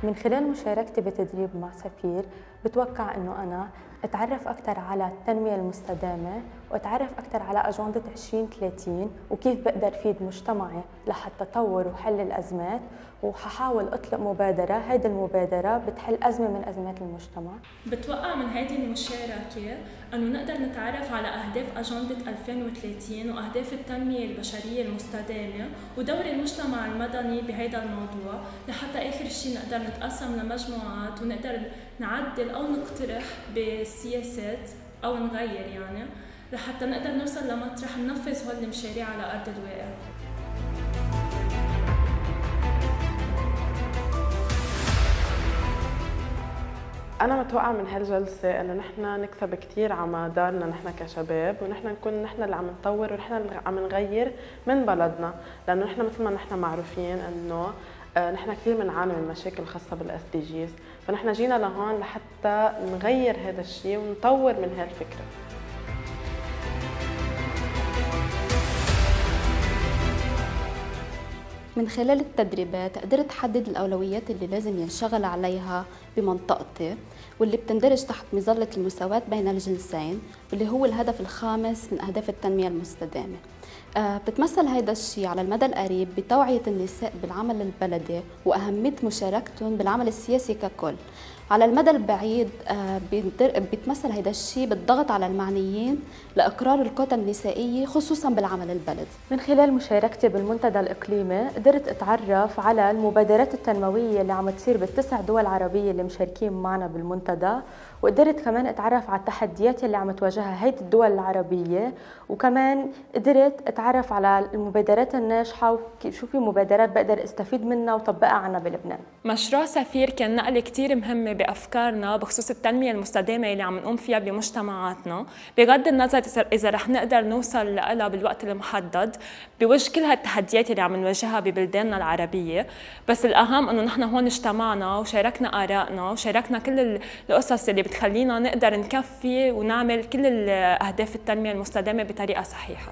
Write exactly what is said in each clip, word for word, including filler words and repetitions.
من خلال مشاركتي بتدريب مع سفير بتوقع أنه أنا أتعرف أكثر على التنمية المستدامة وأتعرف أكثر على أجندة عشرين ثلاثين وكيف بقدر فيد مجتمعي لحتى أطور وحل الأزمات، وححاول أطلق مبادرة. هيدي المبادرة بتحل أزمة من أزمات المجتمع. بتوقع من هذه المشاركة أنه نقدر نتعرف على أهداف أجندة ألفين وثلاثين وأهداف التنمية البشرية المستدامة ودور المجتمع المدني بهذا الموضوع، لحتى آخر شيء نقدر نتقسم لمجموعات ونقدر نعدل أو نقترح بالسياسات أو نغير يعني، لحتى نقدر نوصل لمطرح ننفذ هول المشاريع على أرض الواقع. أنا متوقع من هالجلسة إنه نحن نكسب كثير على مدارنا نحن كشباب، ونحن نكون نحن اللي عم نطور ونحن اللي عم نغير من بلدنا، لأنه نحن مثل ما نحن معروفين إنه نحن كثير بنعاني من مشاكل خاصة بالاس دي جيز، فنحن جينا لهون لحتى نغير هذا الشيء ونطور من هالفكرة. من خلال التدريبات قدرت أحدد الأولويات اللي لازم ينشغل عليها بمنطقتي، واللي بتندرج تحت مظلة المساواة بين الجنسين، واللي هو الهدف الخامس من أهداف التنمية المستدامة. بتتمثل هذا الشيء على المدى القريب بتوعية النساء بالعمل البلدي وأهمية مشاركتهم بالعمل السياسي ككل. على المدى البعيد بيتمثل هذا الشيء بالضغط على المعنيين لإقرار الكوتا النسائية خصوصا بالعمل البلدي. من خلال مشاركتي بالمنتدى الإقليمي قدرت أتعرف على المبادرات التنموية اللي عم تصير بالتسع دول عربية اللي مشاركين معنا بالمنتدى، وقدرت كمان أتعرف على التحديات اللي عم تواجهها هيدي الدول العربية، وكمان قدرت أتعرف على المبادرات الناجحة وشو في مبادرات بقدر استفيد منها وطبقها عنا بلبنان. مشروع سفير كان نقلة كتير مهمة بأفكارنا بخصوص التنمية المستدامة اللي عم نقوم فيها بمجتمعاتنا، بغض النظر إذا رح نقدر نوصل لها بالوقت المحدد بوجه كل هالتحديات اللي عم نواجهها ببلداننا العربية. بس الأهم إنه نحن هون اجتمعنا وشاركنا آرائنا وشاركنا كل القصص اللي بتخلينا نقدر نكفي ونعمل كل الأهداف التنمية المستدامة بطريقة صحيحة.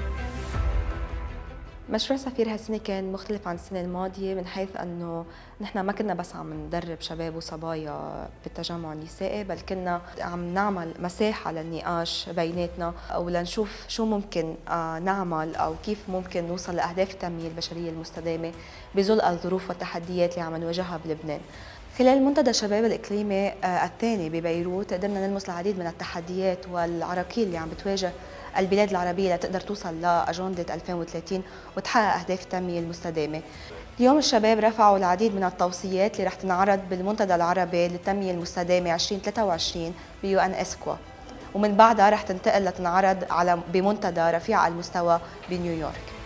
مشروع سفير هالسنة كان مختلف عن السنة الماضية، من حيث أنه نحن ما كنا بس عم ندرب شباب وصبايا بالتجمع النسائي، بل كنا عم نعمل مساحة للنقاش بيناتنا أو لنشوف شو ممكن نعمل أو كيف ممكن نوصل لأهداف التنمية البشرية المستدامة بظل الظروف والتحديات اللي عم نواجهها بلبنان. خلال منتدى شباب الإقليمي الثاني ببيروت قدرنا نلمس العديد من التحديات والعراقيل اللي عم بتواجه البلاد العربية لتقدر توصل لأجندة ألفين وثلاثين وتحقق أهداف التنمية المستدامة. اليوم الشباب رفعوا العديد من التوصيات اللي رح تنعرض بالمنتدى العربي للتنمية المستدامة عشرين ثلاثة وعشرين بيو ان اسكوا، ومن بعدها رح تنتقل لتنعرض على بمنتدى رفيع المستوى بنيويورك.